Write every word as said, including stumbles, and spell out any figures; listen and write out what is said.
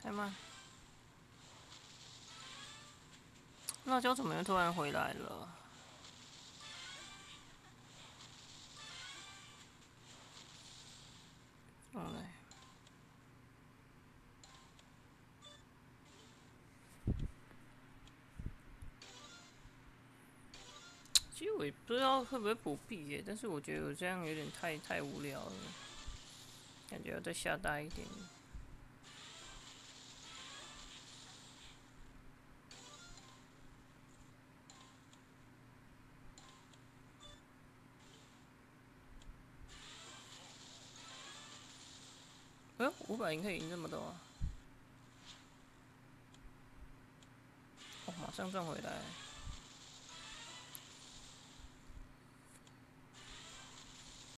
太慢。辣椒怎么又突然回来了？哦嘞。其实我也不知道会不会补币耶，但是我觉得我这样有点太太无聊了，感觉要再下大一点。哎呦，五百赢可以赢这么多啊！哦，马上赚回来。